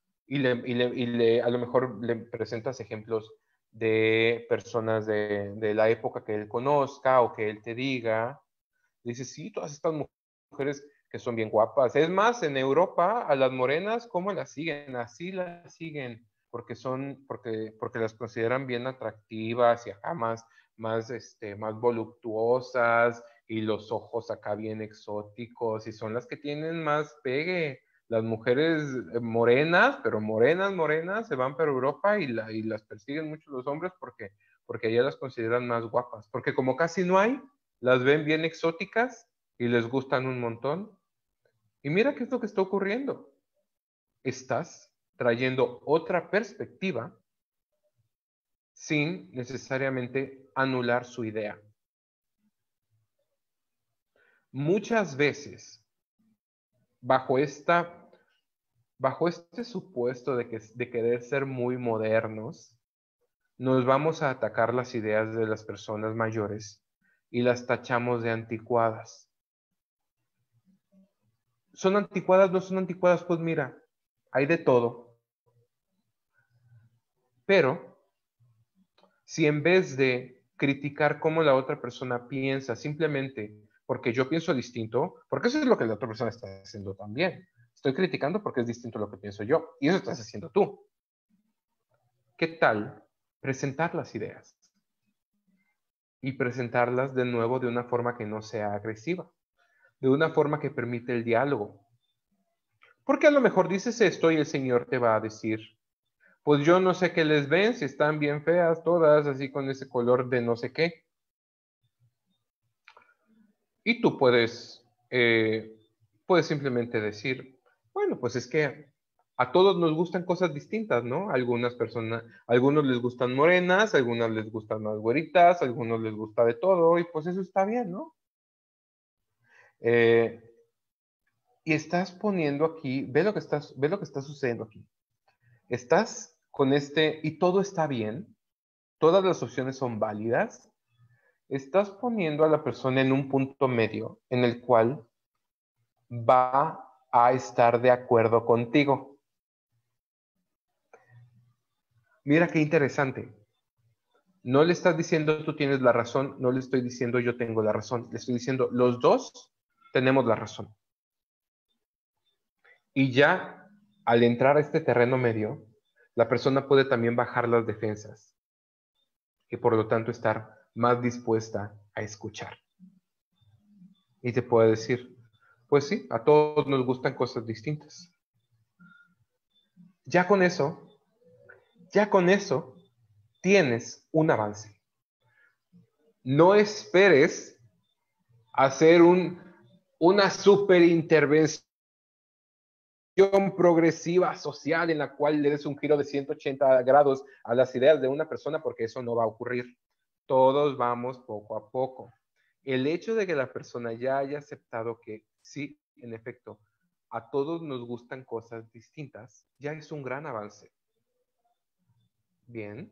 a lo mejor le presentas ejemplos de personas de la época que él conozca o que él te diga, dices, sí, todas estas mujeres que son bien guapas. Es más, en Europa a las morenas, ¿cómo las siguen? Así las siguen, porque las consideran bien atractivas y acá más voluptuosas y los ojos acá bien exóticos y son las que tienen más pegue. Las mujeres morenas, pero morenas, se van para Europa y las persiguen mucho los hombres porque allá las consideran más guapas. Porque como casi no hay, las ven bien exóticas y les gustan un montón. Y mira qué es lo que está ocurriendo. Estás trayendo otra perspectiva sin necesariamente anular su idea. Muchas veces, bajo este supuesto de querer ser muy modernos, nos vamos a atacar las ideas de las personas mayores y las tachamos de anticuadas. ¿Son anticuadas? ¿No son anticuadas? Pues mira, hay de todo. Pero si en vez de criticar cómo la otra persona piensa, simplemente porque yo pienso distinto, porque eso es lo que la otra persona está haciendo también. Estoy criticando porque es distinto a lo que pienso yo. Y eso estás haciendo tú. ¿Qué tal presentar las ideas? Y presentarlas de nuevo de una forma que no sea agresiva, de una forma que permite el diálogo. Porque a lo mejor dices esto y el Señor te va a decir, pues yo no sé qué les ven, si están bien feas todas, así con ese color de no sé qué. Y tú puedes simplemente decir, bueno, pues es que a todos nos gustan cosas distintas, ¿no? Algunos les gustan morenas, algunas les gustan más güeritas, algunos les gusta de todo, y pues eso está bien, ¿no? Eh, y estás poniendo aquí, ve lo que está sucediendo aquí. Estás con y todo está bien, todas las opciones son válidas, estás poniendo a la persona en un punto medio en el cual va a estar de acuerdo contigo. Mira qué interesante. No le estás diciendo tú tienes la razón, no le estoy diciendo yo tengo la razón, le estoy diciendo los dos tenemos la razón. Y ya al entrar a este terreno medio, la persona puede también bajar las defensas y por lo tanto estar más dispuesta a escuchar. Y te puede decir, pues sí, a todos nos gustan cosas distintas. Ya con eso tienes un avance. No esperes hacer una super intervención progresiva social en la cual le des un giro de 180 grados a las ideas de una persona, porque eso no va a ocurrir. Todos vamos poco a poco. El hecho de que la persona ya haya aceptado que sí, en efecto, a todos nos gustan cosas distintas, ya es un gran avance. Bien.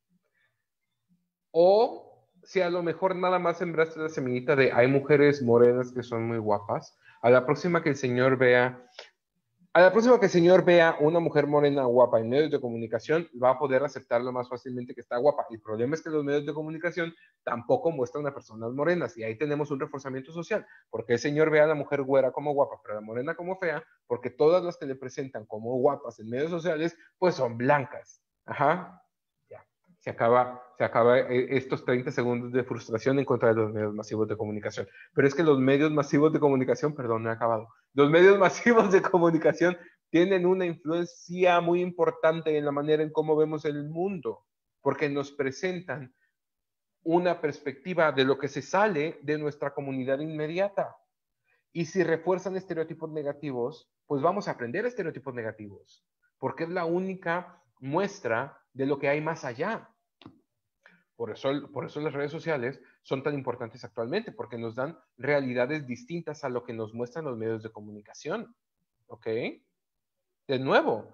O si a lo mejor nada más sembraste la semillita de hay mujeres morenas que son muy guapas, a la próxima que el Señor vea A la próxima que el señor vea una mujer morena guapa en medios de comunicación, va a poder aceptarlo más fácilmente que está guapa. El problema es que los medios de comunicación tampoco muestran a personas morenas y ahí tenemos un reforzamiento social. Porque el señor ve a la mujer güera como guapa, pero a la morena como fea, porque todas las que le presentan como guapas en medios sociales, pues son blancas. Ajá. Ya. Se acaba estos 30 segundos de frustración en contra de los medios masivos de comunicación. Pero es que los medios masivos de comunicación, perdón, no he acabado. Los medios masivos de comunicación tienen una influencia muy importante en la manera en cómo vemos el mundo, porque nos presentan una perspectiva de lo que se sale de nuestra comunidad inmediata. Y si refuerzan estereotipos negativos, pues vamos a aprender estereotipos negativos, porque es la única muestra de lo que hay más allá. Por eso las redes sociales son tan importantes actualmente, porque nos dan realidades distintas a lo que nos muestran los medios de comunicación. ¿Ok? De nuevo,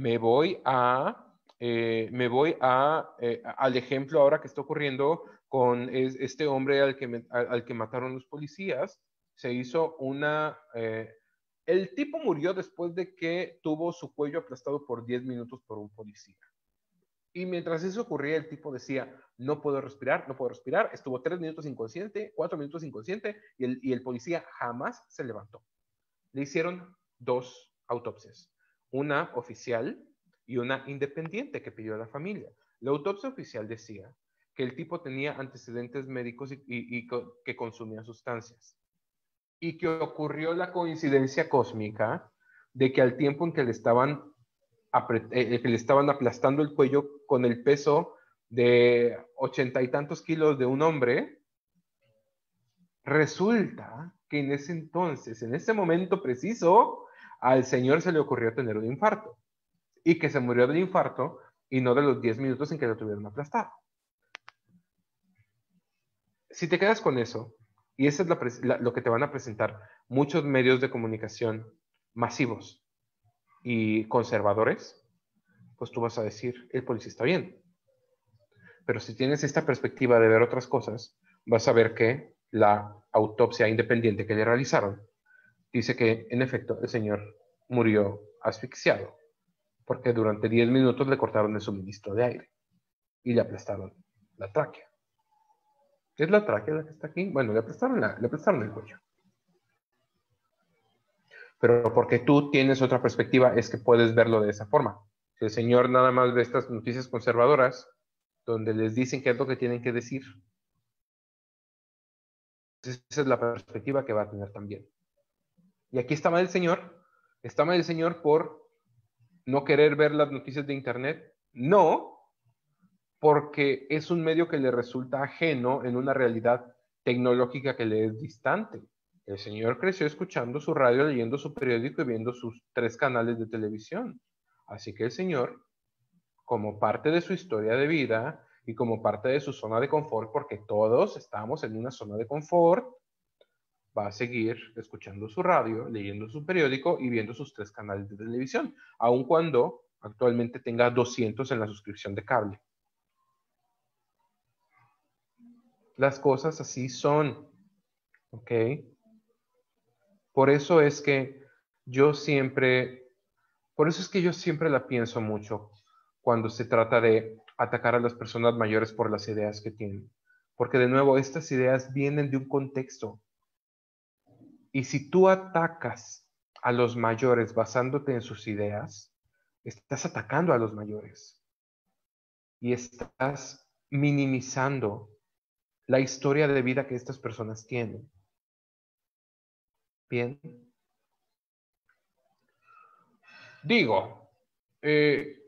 al ejemplo ahora que está ocurriendo con este hombre al que mataron los policías. Se hizo el tipo murió después de que tuvo su cuello aplastado por 10 minutos por un policía. Y mientras eso ocurría, el tipo decía, no puedo respirar, no puedo respirar. Estuvo 3 minutos inconsciente, 4 minutos inconsciente, y el policía jamás se levantó. Le hicieron 2 autopsias, una oficial y una independiente que pidió a la familia. La autopsia oficial decía que el tipo tenía antecedentes médicos y que consumía sustancias. Y que ocurrió la coincidencia cósmica de que al tiempo en que le estaban aplastando el cuello con el peso de 80 y tantos kilos de un hombre, resulta que en ese entonces, en ese momento preciso, al señor se le ocurrió tener un infarto y que se murió del infarto y no de los 10 minutos en que lo tuvieron aplastado. Si te quedas con eso, y eso es lo que te van a presentar muchos medios de comunicación masivos y conservadores, pues tú vas a decir, el policía está bien. Pero si tienes esta perspectiva de ver otras cosas, vas a ver que la autopsia independiente que le realizaron dice que, en efecto, el señor murió asfixiado, porque durante 10 minutos le cortaron el suministro de aire y le aplastaron la tráquea. ¿Es la tráquea la que está aquí? Bueno, le aplastaron el cuello. Pero porque tú tienes otra perspectiva, es que puedes verlo de esa forma. Si el señor nada más ve estas noticias conservadoras, donde les dicen qué es lo que tienen que decir, esa es la perspectiva que va a tener también. Y aquí está mal el señor por no querer ver las noticias de internet, no, porque es un medio que le resulta ajeno en una realidad tecnológica que le es distante. El señor creció escuchando su radio, leyendo su periódico y viendo sus 3 canales de televisión. Así que el señor, como parte de su historia de vida y como parte de su zona de confort, porque todos estamos en una zona de confort, va a seguir escuchando su radio, leyendo su periódico y viendo sus 3 canales de televisión, aun cuando actualmente tenga 200 en la suscripción de cable. Las cosas así son, ¿ok? Por eso es que yo siempre, por eso es que yo siempre la pienso mucho cuando se trata de atacar a las personas mayores por las ideas que tienen. Porque de nuevo, estas ideas vienen de un contexto. Y si tú atacas a los mayores basándote en sus ideas, estás atacando a los mayores y estás minimizando la historia de vida que estas personas tienen. Bien. Digo, eh,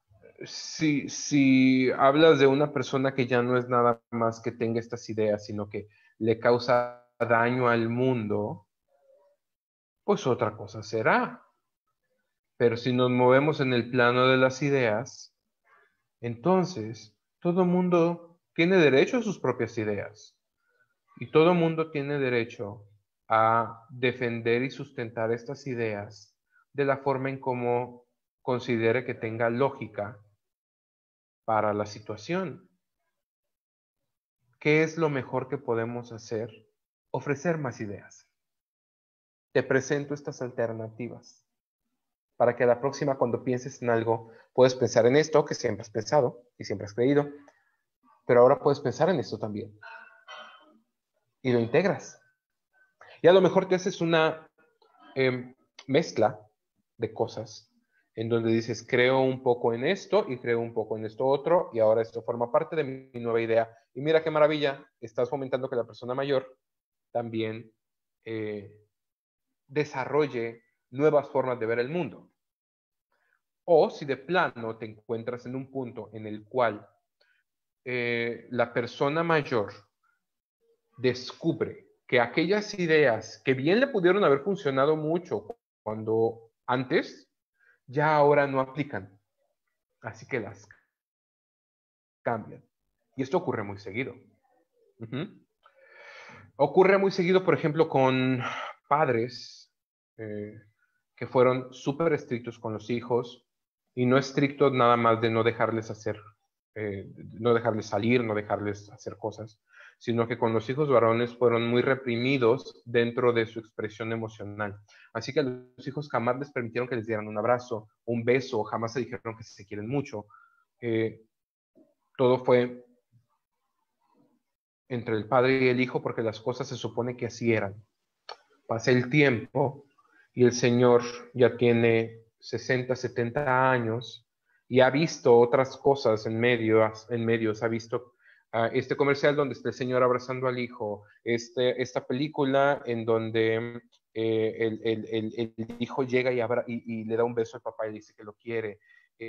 si hablas de una persona que ya no es nada más que tenga estas ideas, sino que le causa daño al mundo, pues otra cosa será. Pero si nos movemos en el plano de las ideas, entonces todo mundo tiene derecho a sus propias ideas y todo mundo tiene derecho a defender y sustentar estas ideas de la forma en cómo considere que tenga lógica para la situación. ¿Qué es lo mejor que podemos hacer? Ofrecer más ideas. Te presento estas alternativas. para que a la próxima cuando pienses en algo, puedes pensar en esto que siempre has pensado y siempre has creído, pero ahora puedes pensar en esto también y lo integras. Y a lo mejor te haces una mezcla de cosas en donde dices, creo un poco en esto y creo un poco en esto otro y ahora esto forma parte de mi nueva idea. Y mira qué maravilla, estás fomentando que la persona mayor también desarrolle nuevas formas de ver el mundo. O si de plano te encuentras en un punto en el cual la persona mayor descubre que aquellas ideas que bien le pudieron haber funcionado mucho cuando antes, ya ahora no aplican. Así que las cambian. Y esto ocurre muy seguido. Ocurre muy seguido, por ejemplo, con padres que fueron súper estrictos con los hijos y no estrictos nada más de no dejarles hacer, no dejarles salir, no dejarles hacer cosas, sino que con los hijos varones fueron muy reprimidos dentro de su expresión emocional. Así que a los hijos jamás les permitieron que les dieran un abrazo, un beso, jamás se dijeron que se quieren mucho. Todo fue entre el padre y el hijo porque las cosas se supone que así eran. Pasa el tiempo y el señor ya tiene 60, 70 años y ha visto otras cosas en medios, ha visto este comercial donde está el señor abrazando al hijo, esta película en donde el hijo llega y le da un beso al papá y dice que lo quiere.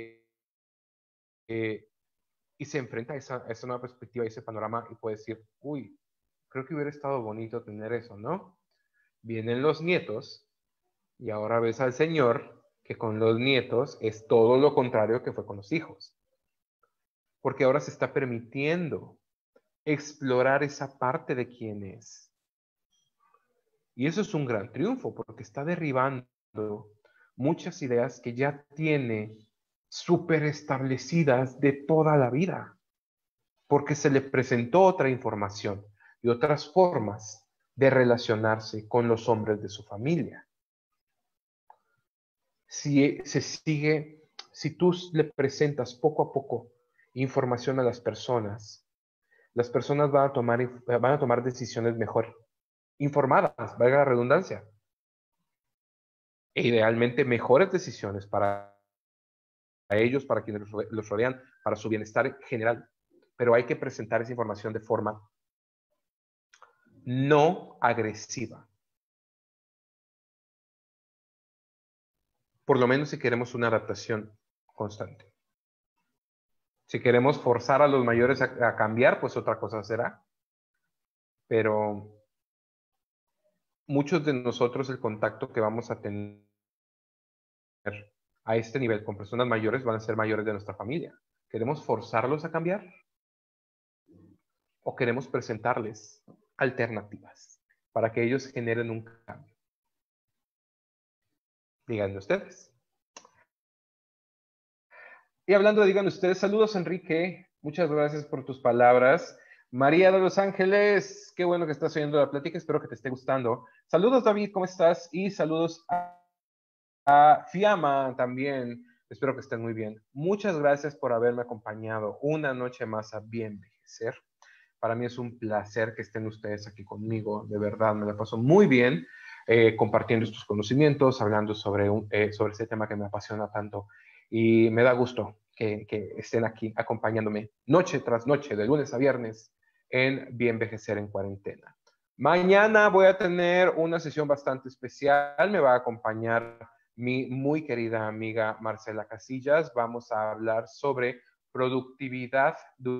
Y se enfrenta a esa nueva perspectiva, a ese panorama y puede decir, uy, creo que hubiera estado bonito tener eso, ¿no? Vienen los nietos y ahora ves al señor que con los nietos es todo lo contrario que fue con los hijos. Porque ahora se está permitiendo explorar esa parte de quién es. Y eso es un gran triunfo porque está derribando muchas ideas que ya tiene súper establecidas de toda la vida. Porque se le presentó otra información y otras formas de relacionarse con los hombres de su familia. Si tú le presentas poco a poco información a las personas van a tomar decisiones mejor informadas, valga la redundancia, e idealmente mejores decisiones para ellos, para quienes los rodean, para su bienestar general. Pero hay que presentar esa información de forma no agresiva. Por lo menos si queremos una adaptación constante. Si queremos forzar a los mayores a cambiar, pues otra cosa será. Pero muchos de nosotros el contacto que vamos a tener a este nivel con personas mayores van a ser mayores de nuestra familia. ¿Queremos forzarlos a cambiar? ¿O queremos presentarles alternativas para que ellos generen un cambio? Díganme ustedes. Y hablando de díganme ustedes, saludos Enrique, muchas gracias por tus palabras. María de Los Ángeles, qué bueno que estás oyendo la plática, espero que te esté gustando. Saludos David, ¿cómo estás? Y saludos a Fiamma también, espero que estén muy bien. Muchas gracias por haberme acompañado una noche más a Bien Envejecer. Para mí es un placer que estén ustedes aquí conmigo, de verdad, me la paso muy bien compartiendo estos conocimientos, hablando sobre este tema que me apasiona tanto y me da gusto que estén aquí acompañándome noche tras noche, de lunes a viernes, en Bien Envejecer en Cuarentena. Mañana voy a tener una sesión bastante especial, me va a acompañar mi muy querida amiga Marcela Casillas, vamos a hablar sobre productividad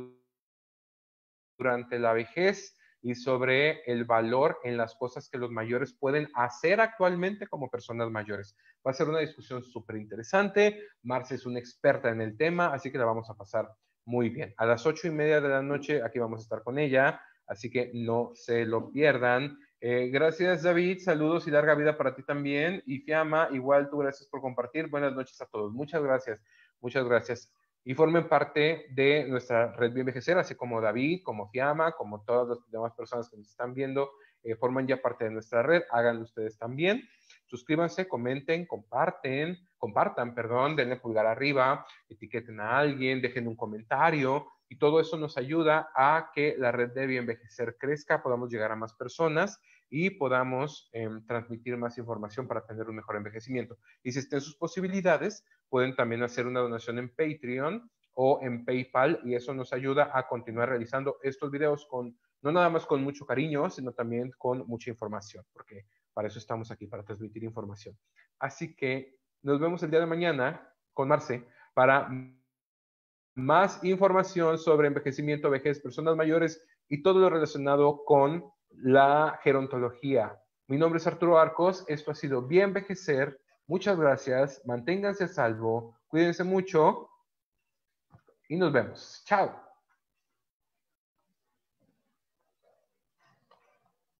durante la vejez y sobre el valor en las cosas que los mayores pueden hacer actualmente como personas mayores. Va a ser una discusión súper interesante. Marce es una experta en el tema, así que la vamos a pasar muy bien. A las 8:30 de la noche aquí vamos a estar con ella, así que no se lo pierdan. Gracias David, saludos y larga vida para ti también. Y Fiamma, igual tú gracias por compartir. Buenas noches a todos. Muchas gracias, muchas gracias. Y formen parte de nuestra red Bien Envejecer, así como David, como Fiamma, como todas las demás personas que nos están viendo forman ya parte de nuestra red, háganlo ustedes también. Suscríbanse, comenten, compartan, denle pulgar arriba, etiqueten a alguien, dejen un comentario y todo eso nos ayuda a que la red de Bioenvejecer crezca, podamos llegar a más personas y podamos transmitir más información para tener un mejor envejecimiento. Y si estén sus posibilidades, pueden también hacer una donación en Patreon o en PayPal y eso nos ayuda a continuar realizando estos videos no nada más con mucho cariño, sino también con mucha información, porque para eso estamos aquí, para transmitir información. Así que nos vemos el día de mañana con Marce para más información sobre envejecimiento, vejez, personas mayores y todo lo relacionado con la gerontología. Mi nombre es Arturo Arcos, esto ha sido Bioenvejecer. Muchas gracias, manténganse a salvo, cuídense mucho y nos vemos. Chao.